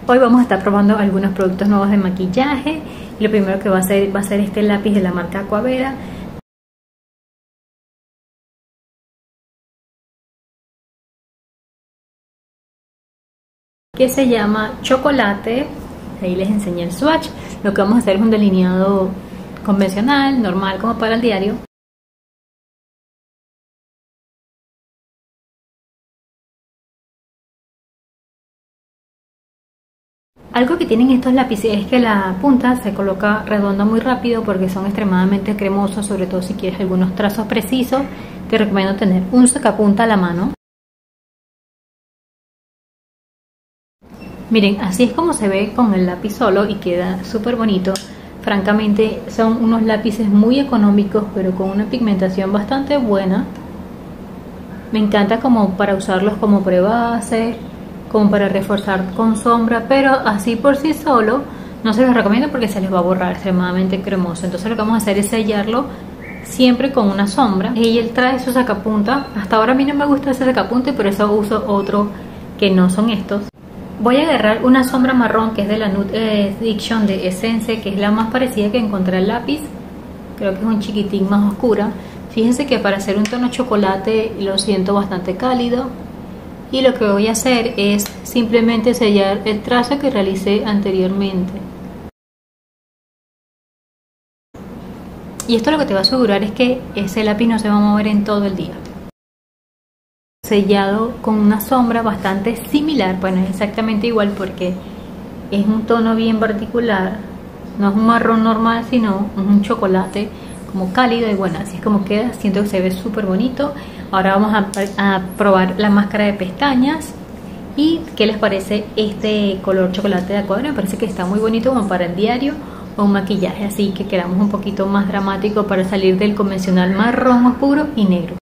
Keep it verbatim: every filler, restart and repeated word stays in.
Hoy vamos a estar probando algunos productos nuevos de maquillaje. Lo primero que va a hacer va a ser este lápiz de la marca Aquavera. Que se llama Chocolate. Ahí les enseñé el swatch. Lo que vamos a hacer es un delineado convencional, normal, como para el diario. Algo que tienen estos lápices es que la punta se coloca redonda muy rápido porque son extremadamente cremosos, sobre todo si quieres algunos trazos precisos. Te recomiendo tener un sacapunta a la mano. Miren, así es como se ve con el lápiz solo y queda súper bonito. Francamente son unos lápices muy económicos pero con una pigmentación bastante buena. Me encanta como para usarlos como prebase, como para reforzar con sombra, pero así por sí solo no se los recomiendo porque se les va a borrar, extremadamente cremoso. Entonces lo que vamos a hacer es sellarlo siempre con una sombra. Y él trae su sacapunta. Hasta ahora a mí no me gusta ese sacapunta y por eso uso otro que no son estos. Voy a agarrar una sombra marrón que es de la Nude Addiction de Essence, que es la más parecida que encontré al lápiz. Creo que es un chiquitín más oscura. Fíjense que para hacer un tono chocolate lo siento bastante cálido. Y lo que voy a hacer es simplemente sellar el trazo que realicé anteriormente. Y esto lo que te va a asegurar es que ese lápiz no se va a mover en todo el día. Sellado con una sombra bastante similar, bueno, es exactamente igual porque es un tono bien particular. No es un marrón normal, sino un chocolate como cálido y bueno, así es como queda. Siento que se ve súper bonito. Ahora vamos a, a probar la máscara de pestañas. ¿Y qué les parece este color chocolate de Aquavera? Me parece que está muy bonito como para el diario o un maquillaje así que queramos un poquito más dramático para salir del convencional marrón oscuro y negro.